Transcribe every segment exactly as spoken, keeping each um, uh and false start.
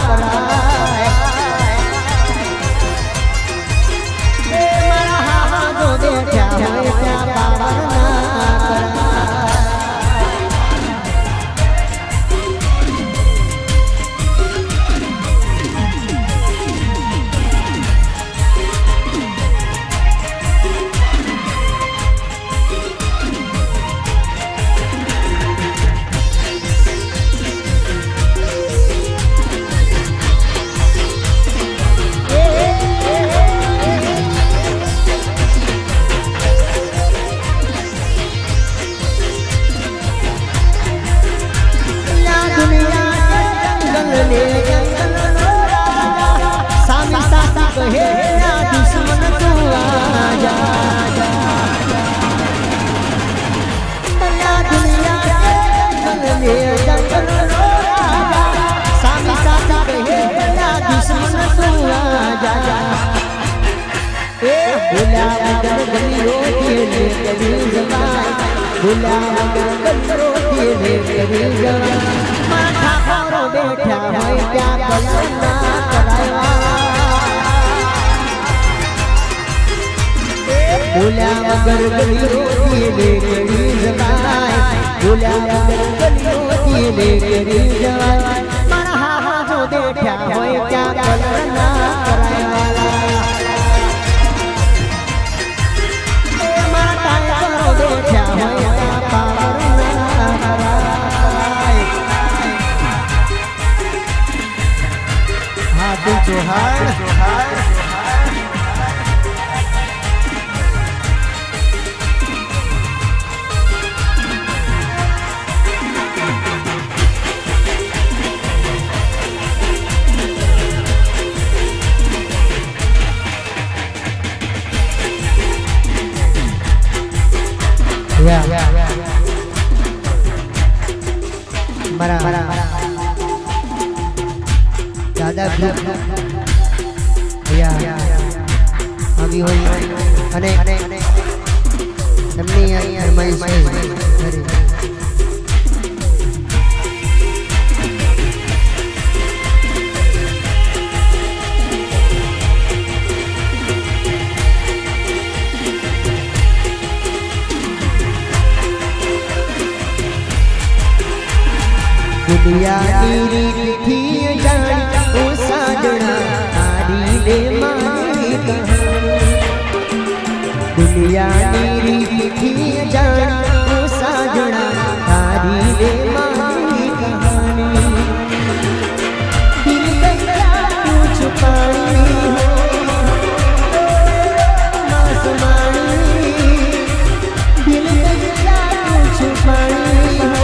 कराए मारा हाहा जो देखा होए त्या पावर ना भूला गंगो तेरे कभी जवान माथा खोरो बैठा होए क्या कलना कराया भूला गंगो तेरे कभी जवान भूला गंगो तेरे कभी जवान मारा हाहा जो बैठा होए क्या कलना कराया बैठा होए जोहार जोहार या मरा मरा दादा अभी होई अने हमने फरमाइश है दुनिया नीरी लिखी जानी ओ साजना तारी ले मारी कहानी दुनिया नीरी लिखी जानी ओ साजना तारी ले मारी कहानी दिल तेरा क्यों छुपाई हो आसमानी दिल तेरा क्यों छुपाई हो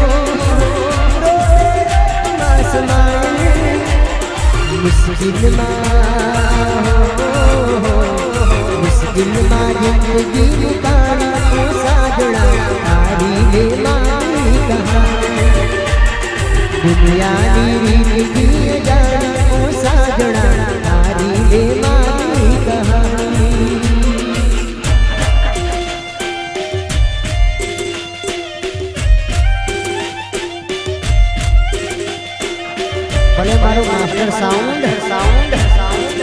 मुश्किल मुश्किल जिंदगी निकाली ओ साजना तारी ले मारी कहानी दुनिया नीरी लिखी जानी ओ साजना तारी ले मारी कहानी भले मारो मास्टर साउंड साउंड साउंड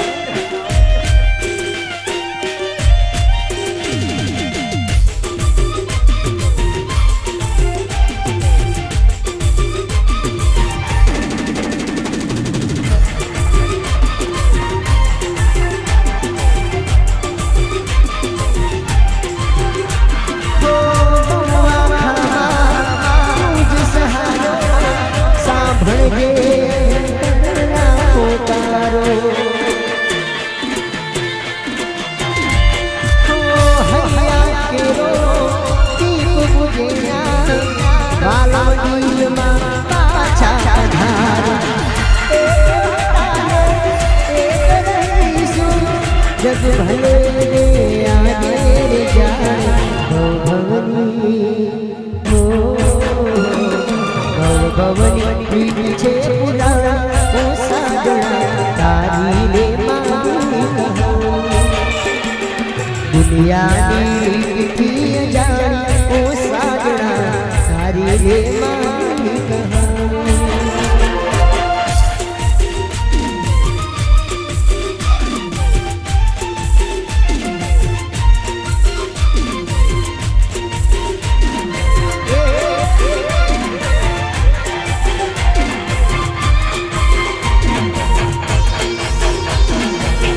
जग भले रे आगे रे जाए हो भवनी हो भवनी पीछे पुराना ओ साजना तारी ले मारी कहानी दुनिया लिखी जानी ओ साजना तारी ले मारी कहानी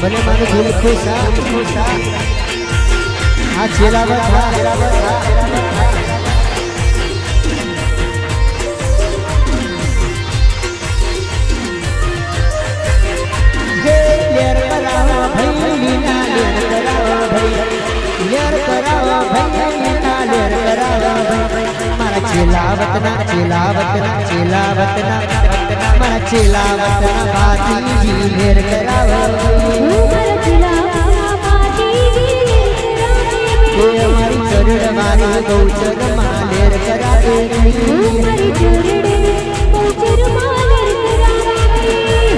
भले मानो दिल खुशा खुशा आ चेला बता चेला बता हे लेर करावा भाई लीना लेर करावा भाई लेर करावा भाई लीना लेर करावा भाई मारा चेला वतना चेला वतना चेला वतना मारा चेला वतना बाती जी लेर करावा मारा चेला बाती जी लेर करावा हमारी चरण मारी गौचर मालेर करावे हमारी चरण गौचर मालेर करावे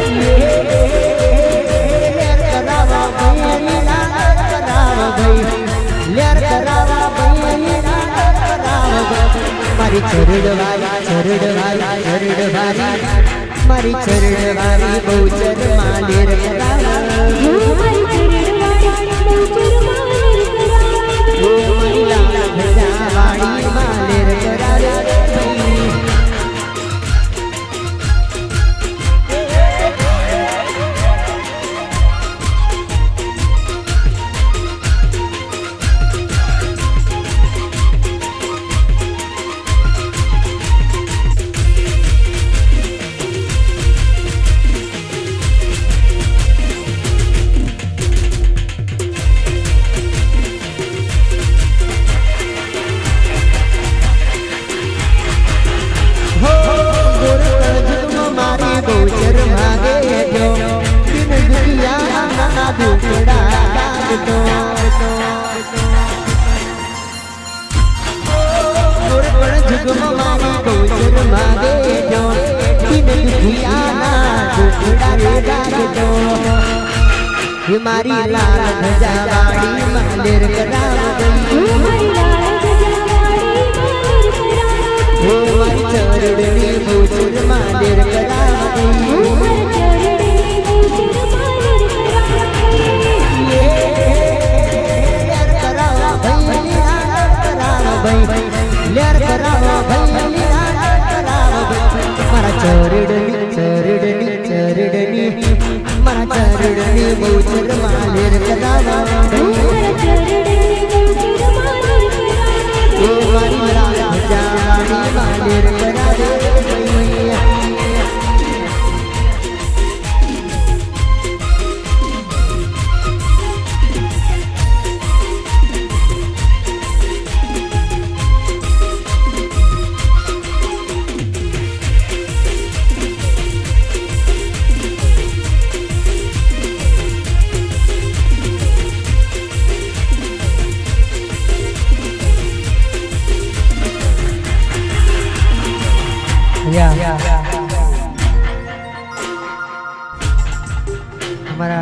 लेर करावा भाई लीला करावा भाई लेर करावा भाई लीला करावा भाई मारी चरण वाली चरण वाली चरण वाली मारी चरण वाली गौचर मालेर करावा हमारी चरण वाली गौचर मालेर करावा मारी लाल भजा वाली मालेर करावा हमारी लाल ध्वजा वाली मालेर करावा हमारी लाल ध्वजा वाली मालेर करावा हमारी चरणनी गौचर मालेर करावा हमारी चरणनी गौचर मालेर करावा लेर करावा भाई लीला करावा भाई लेर करावा भाई लीला करावा भाई मारा चरणनी चरणनी चरणनी मारा चरणनी गौचर मालेर करावा मारा चरणनी गौचर मालेर करावा ओ मारी लाल ध्वजा वाली मालेर करावा हमारा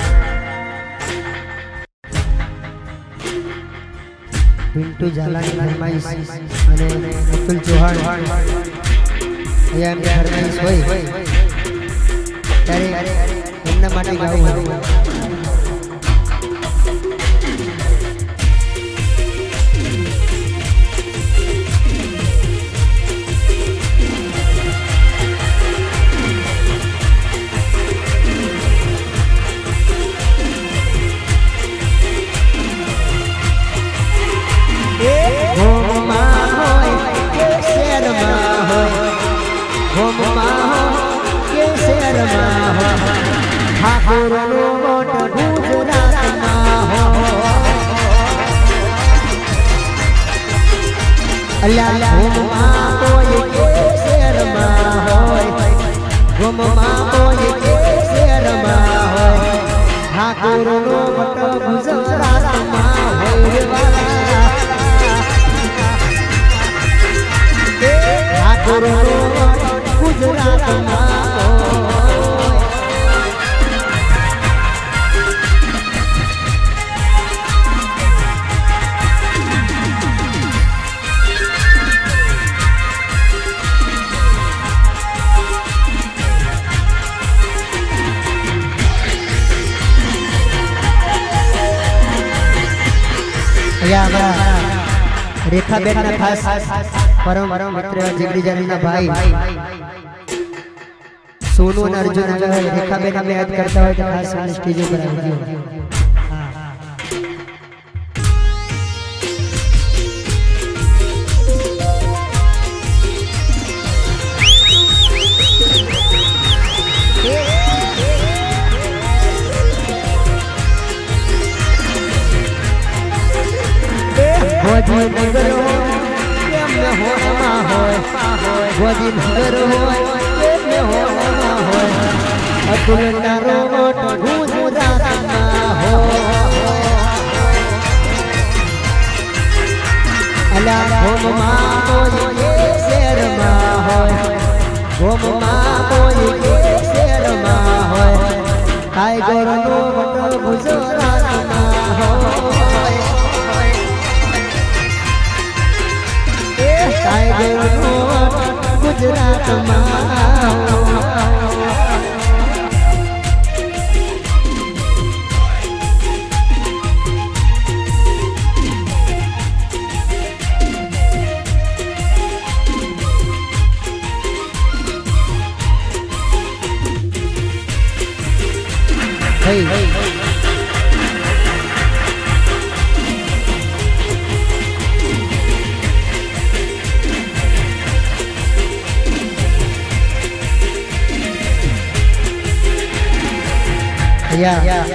पिंटू झाला की फरमाइश અને અતુલ ચૌહાણ અહીંયા એમની ફરમાઈશ હોય ત્યારે એમના માટે ગાવું હતું ठाकुर नो मोट गुजरात में हो अल्लाह घूमा कोई के शहर में हो घूमा कोई के शहर में हो ठाकुर नो मोट गुजरात में हो ठाकुर नो गुजरात में रेखा बेन ना खास परम मित्र जिगरी जानी ना भाई सोनू और अर्जुन अगर रेखा बेन हमें याद करता है तो खास वाले स्टेज पर आएगी। गोदी नगर हो प्रेम में हो रमा हो गोदी नगर हो प्रेम में हो रमा हो अतुल नारो मोट गुजरात ना हो अला होम मा मोई के शेर मा हो होम मा मोई के शेर मा हो काय गोरनो मोट गुजरात ना हो गुजरात hey, hey. या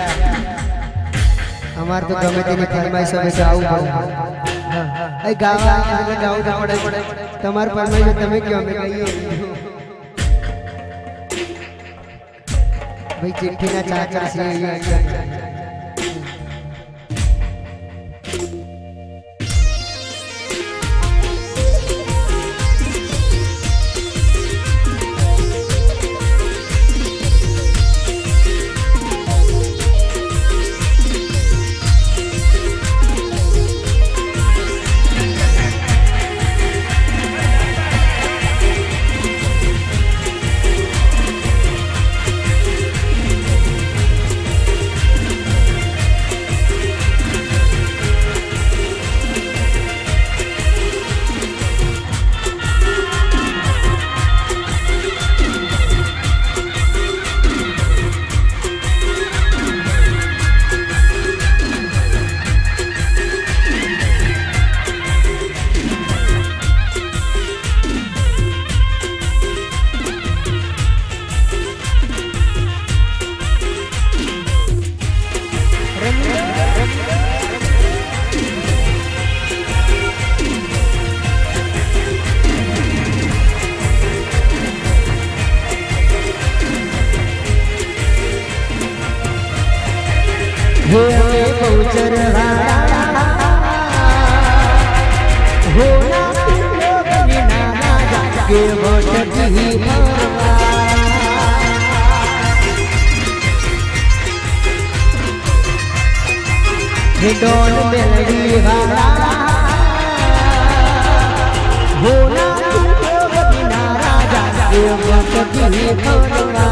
हमार तो गमे तेनी फरमाइश होवे से आऊ हां ए गावा आने गाऊ दा पड़े तमार फरमाइश तमे क्यों में कहिए भाई चिट्ठी ना चाचा से ये हो बहुचर हो ना लोग बिना राजा के बटती हे डोल मेलडी वाला हो ना लोग बिना राजा के बटती भरवा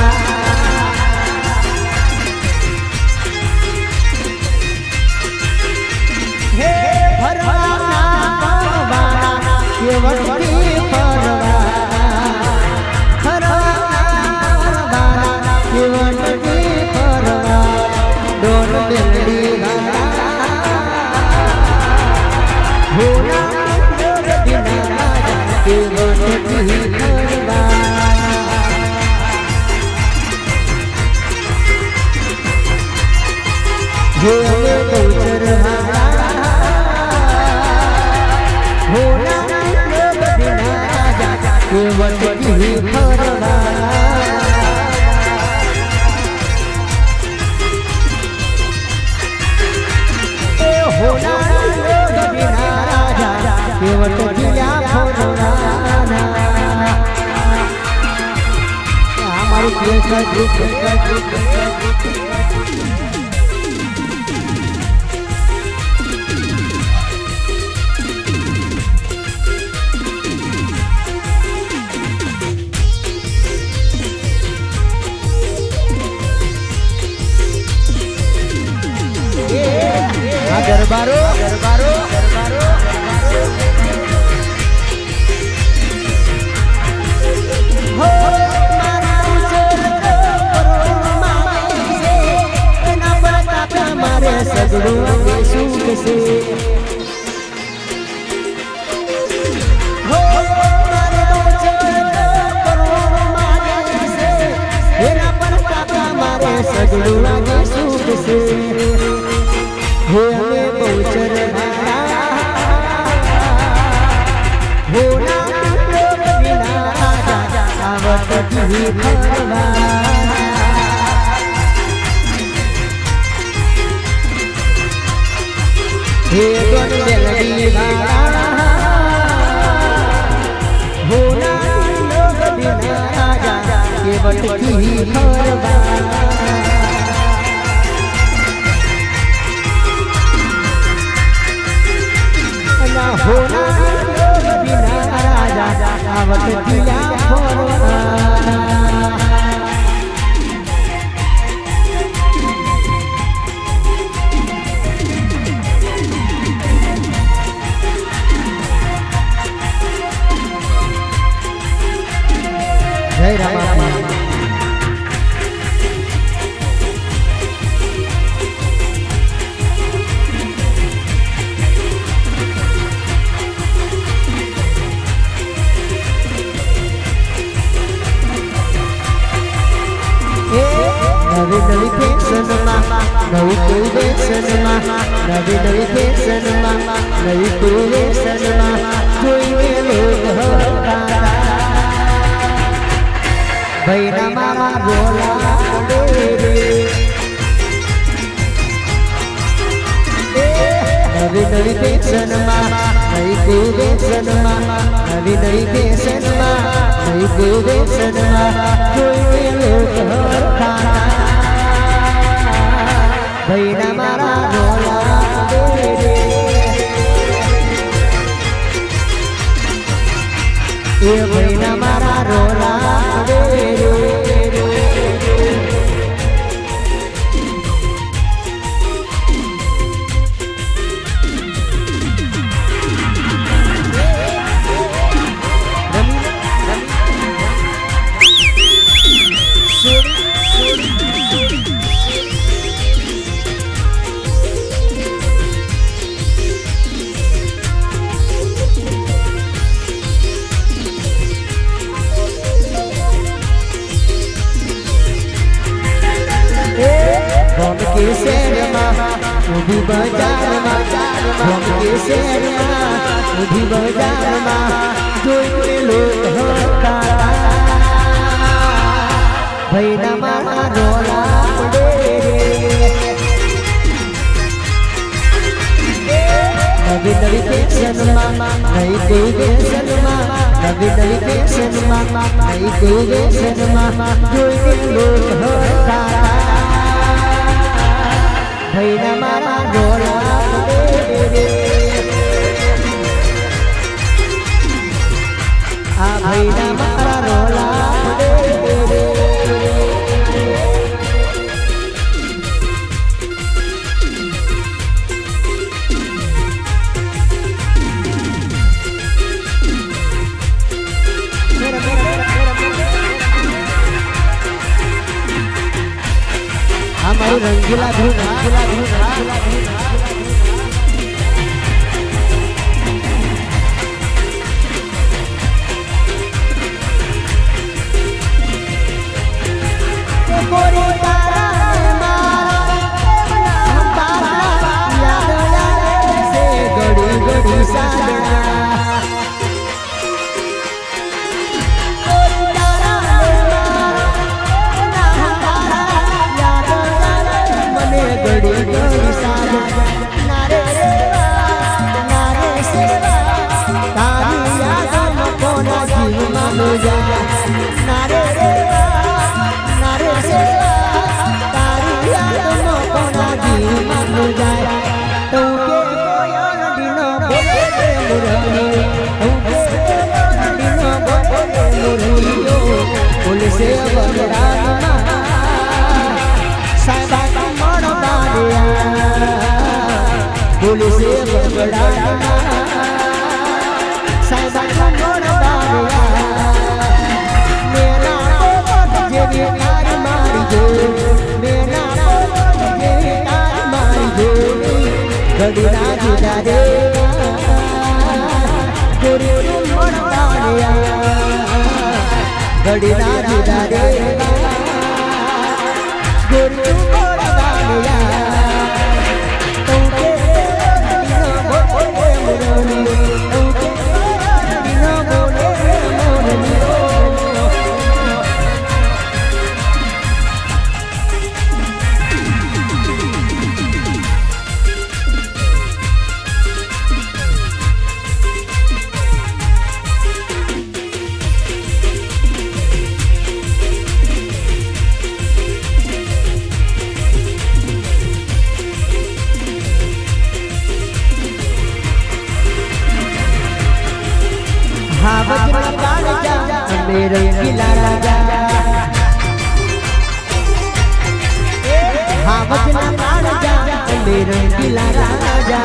वटी परवा परवा वटी परवा डोल मेलडी वाला हो ना डोल बिना राजा के वटी परवा हो बहुचर हो ना वटी परवा ए होना लोग बिना राजा के वटिया परवा हमारे देश का ग्रुप का ग्रुप दरबारो दरबारो दरबारो हो मारा सगड़ों के सुख से हो मारे बौचर करोड़ मारे से हेरा पर काका मारे सगड़ों के सुख से हो में बौचर हो ना लोग बिना आवत की भरवा हे दोन जल्दी वाला हो ना लोग बिना आजा के बटकी भरवा ना हो ना लोग बिना आजा आवत किया भरवा जय रामा नवी नवी फैशन नवी कोई फैशन नवी नवी फैशन नवी कोई फैशन कोई में लोग होता भैया मारा रोला रे नवी नवी फैशन नवी कोई फैशन नवी नवी फैशन नवी कोई फैशन कोई में लोग होता भैया मारा रोला रे ये भैया मारा रोला रे हम के शेरमा उभी बाजार में हम के शेरमा उभी बाजार में कोई लोग होता भैया मारा रोला रे नवी नवी फैशन नई कोई फैशन नवी नवी फैशन नई कोई फैशन कोई लोग होता भैया मारा रोला रे आ भैया मारा रोला रे हमारी रंगीला धूम रंगीला धूम रंगीला धूम गोरी तारा मारा हम बाबा याद याद से गड़ी गड़ी सागड़ा गड़ी गड़ी सारे नारे सेवा नारे सेवा तारी यादों में कोना जीव मानो जा नारे सेवा नारे सेवा तारी यादों में कोना जीव मानो जा तुमके कोयल बिना बोले मुरली तुमके कोयल बिना बोले मुरलियो बोले से बगड़ा बोले से बगड़ा साइबा मोड़ बारिया मेरा पोपट जेवी तार मारी दो मेरा पोपट जेवी तार मारी दो घड़ी ना जुदा रे गोरी मोड़तानिया घड़ी ना जुदा रे गोरी मोड़तानिया तुमके बिना बोले मोरनी तुमके बिना बोले मोरनी वजना कान जा मेरे किला राजा हाँ वजना कान जा मेरे किला राजा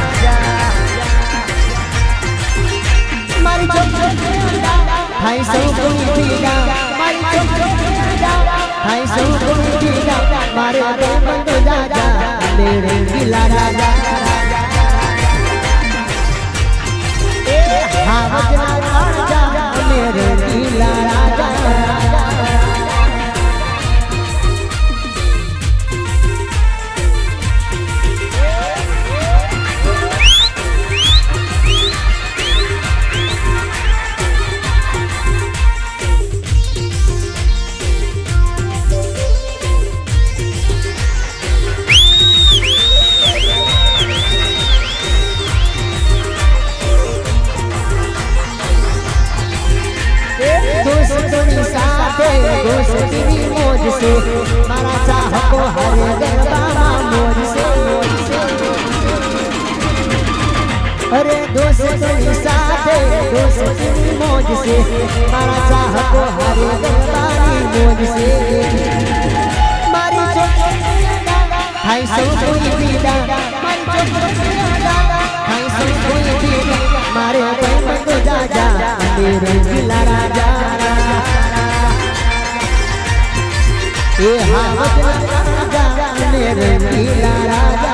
मारी चोट हाय सो कोई पीड़ा मारी चोट हाय सो कोई पीड़ा मारे दे बंद राजा मेरे किला राजा हाँ वजना मेरे किला राजा दोस्ती मौज से मारा चाह को हरे गरबा मौज से अरे दोस्ती साथे दोस्ती मौज से मारा चाह को हरे गरबा मौज से मारी चोट हाय सो कोई पीड़ा मारी चोट हाय सो कोई पीड़ा मारे कोई मत जा जा मेरे किला राजा ये हाँ वजना राजा मेरे किला राजा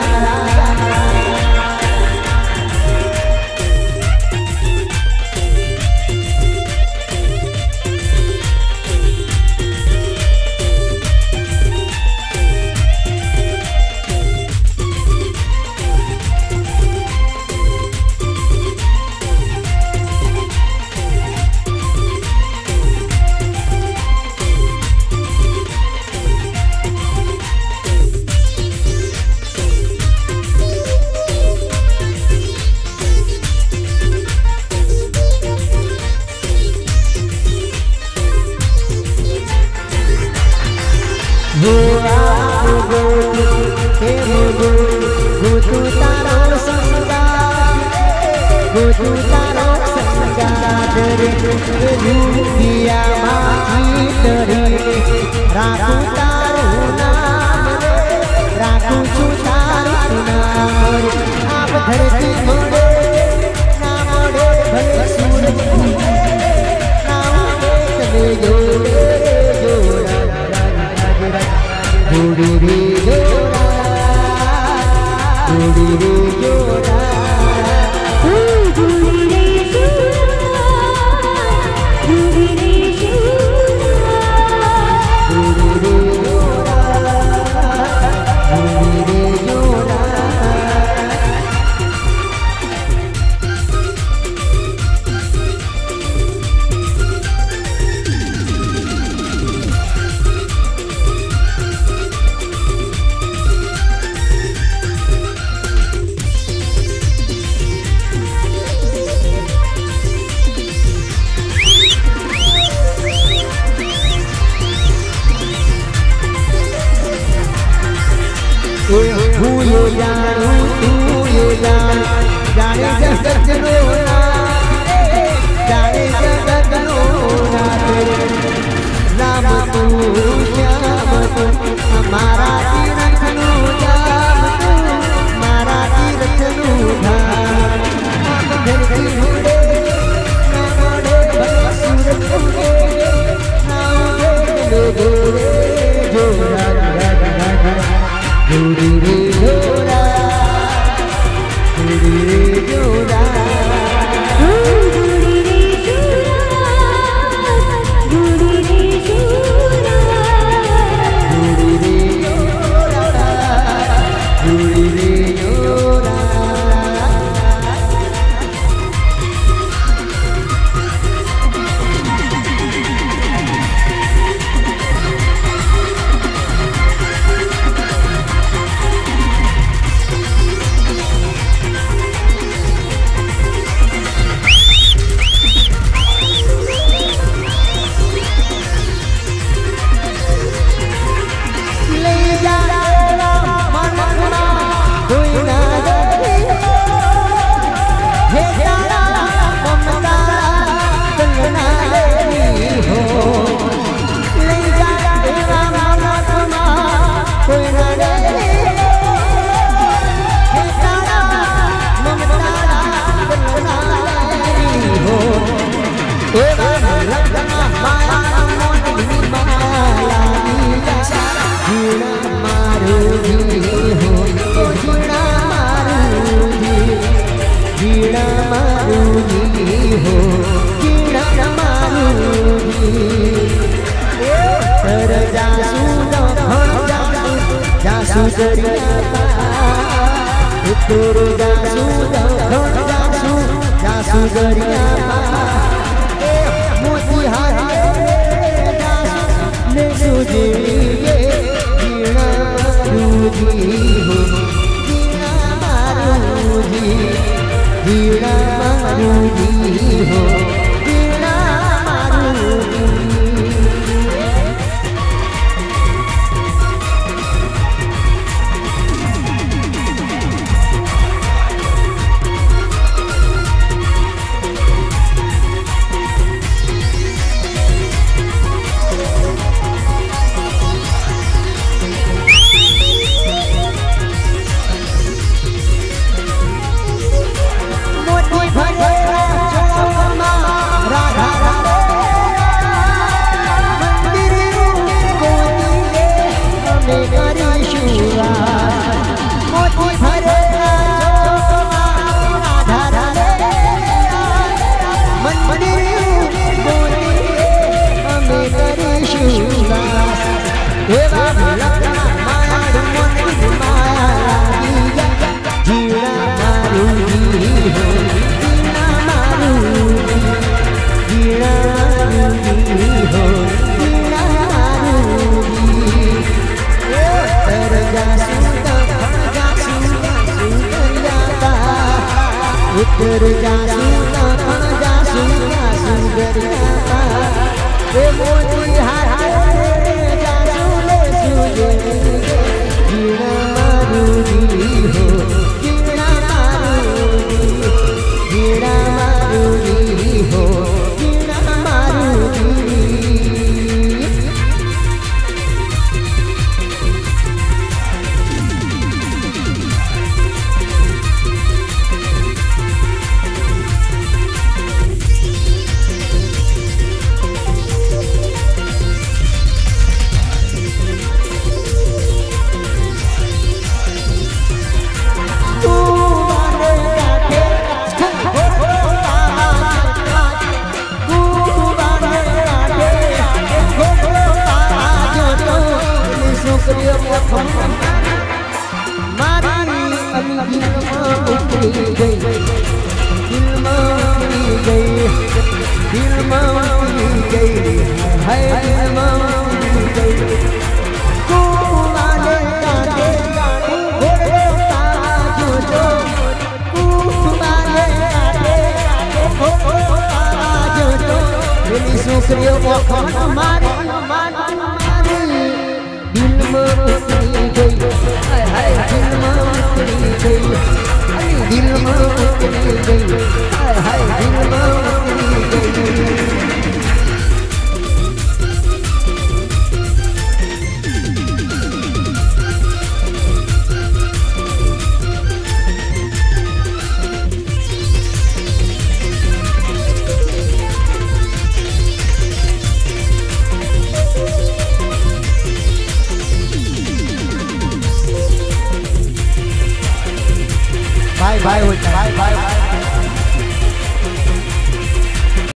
हो आओ गो हे गो गो तू तारो संगात गो तू तारो संगात रे दिया माची तरी राखू तारो नाम राखू छु तारो नाम आप धरती मोड़े ना मोड़े भले सूरज उगे ना उगे चले जोड़े जोड़ी रे जोड़ा जोड़ी रे जोड़ा जोड़ी रे जोड़ा जोड़ी रे जोड़ा जोड़ी रे जोड़ा जोड़ी रे जोड़ा तू ये जानू तू ये जान जाने जगत नो ना जाने जगत नो ना तेरे राम तू श्याम तू हमारा तीरथ नो जाम तू हमारा तीरथ नो धाम हम धरती मुड़े ना मोड़े भले सूरज उगे ना उगे जोड़े जोड़ा जोड़ी रे जोड़ा जासू दरिया उतर जासू दखन जासू जासू दरिया मोती हारे जासू ले सुजड़िए जीना रूजी हो जीना मारूजी जीना मारूजी हो जीना मारूजी उतर जासू दखन जासू जासू दरिया ए मोती हारे जासू ले सुजड़िए जीना मारूजी हो जीना मारूजी जीना मारूजी हो जीना मारूजी मारी अभी दिल में उतरी गई दिल में उतरी गई दिल में उतरी गई है दिल में उतरी गई तू वाले काटे घोड़े तारा जो जो तू वाले काटे घोड़े तारा जो जो मेरी सुखरियों को मारी मारी मारी दिल में उतरी गई हाय हाय दिल में उतरी गई अरे दिल में उतरी गई हाय हाय दिल में उतरी गई भाई भाई होता है भाई भाई